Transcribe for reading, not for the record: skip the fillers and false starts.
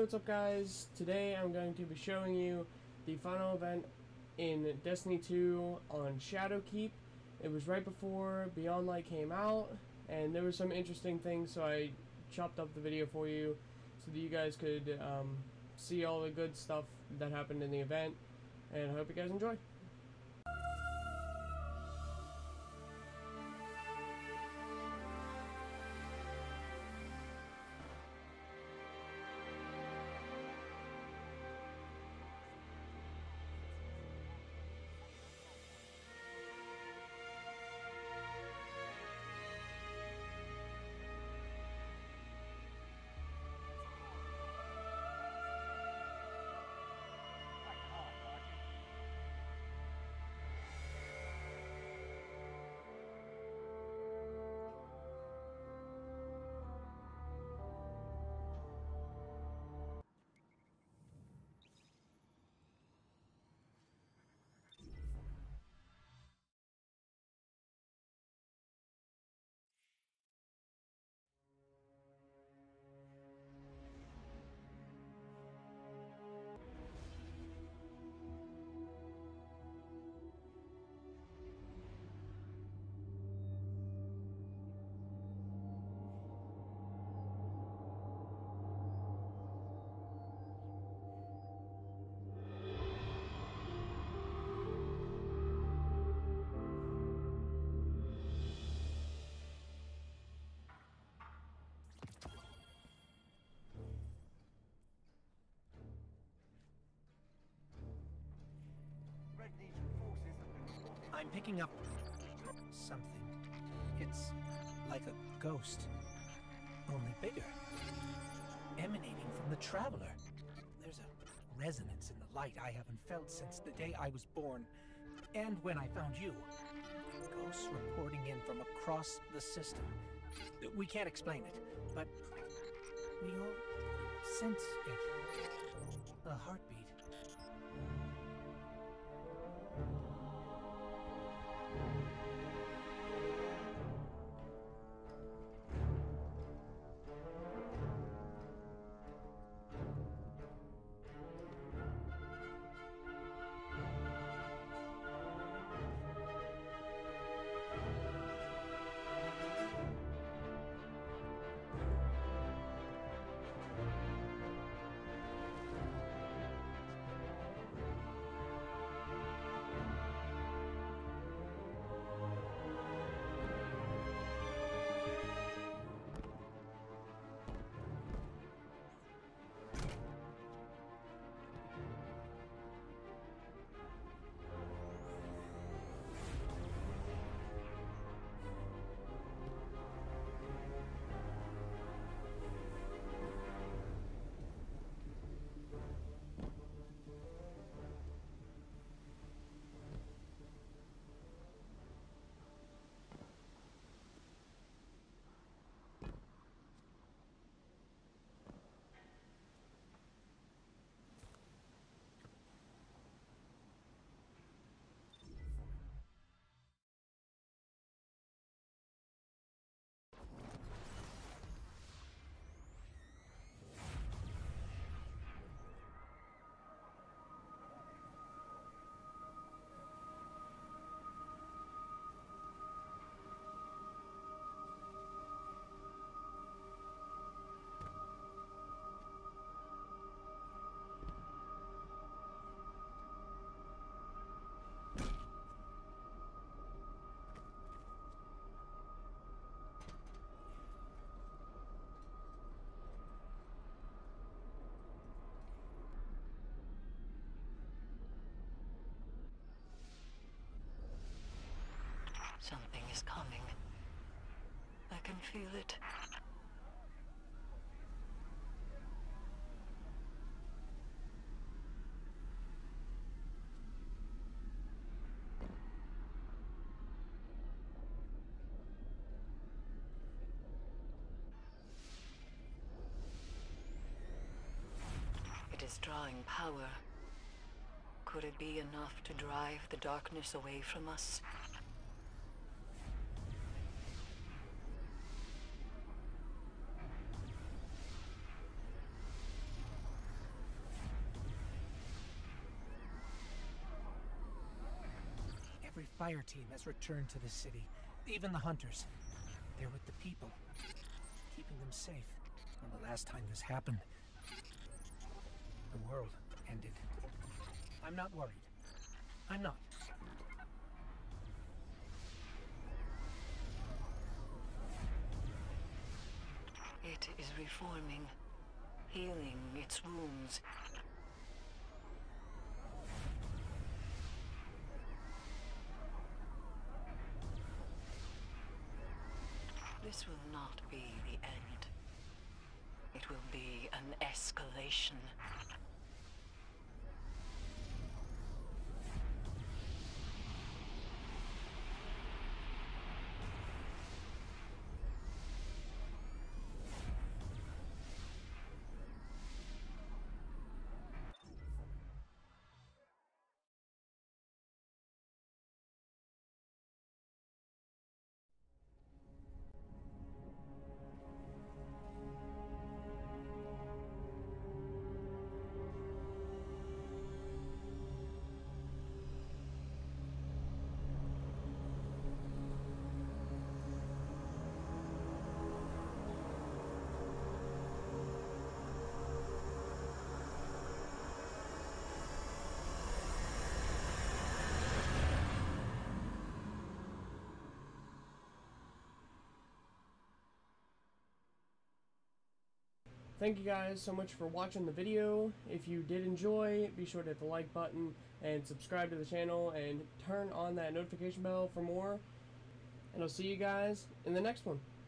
what's up guys? Today I'm going to be showing you the final event in Destiny 2 on Shadowkeep. It was right before Beyond Light came out, and there were some interesting things, so I chopped up the video for you so that you guys could see all the good stuff that happened in the event, and I hope you guys enjoy. I'm picking up something. It's like a ghost, only bigger, emanating from the Traveler. There's a resonance in the light I haven't felt since the day I was born, and when I found you. Ghosts reporting in from across the system. We can't explain it, but we all sense it. A heartbeat. Something is coming. I can feel it. It is drawing power. Could it be enough to drive the darkness away from us? Every fire team has returned to the city. Even the hunters. They're with the people, keeping them safe. When the last time this happened, the world ended. I'm not worried. I'm not. It is reforming, healing its wounds. This will not be the end. It will be an escalation. Thank you guys so much for watching the video. If you did enjoy, be sure to hit the like button and subscribe to the channel and turn on that notification bell for more. And I'll see you guys in the next one.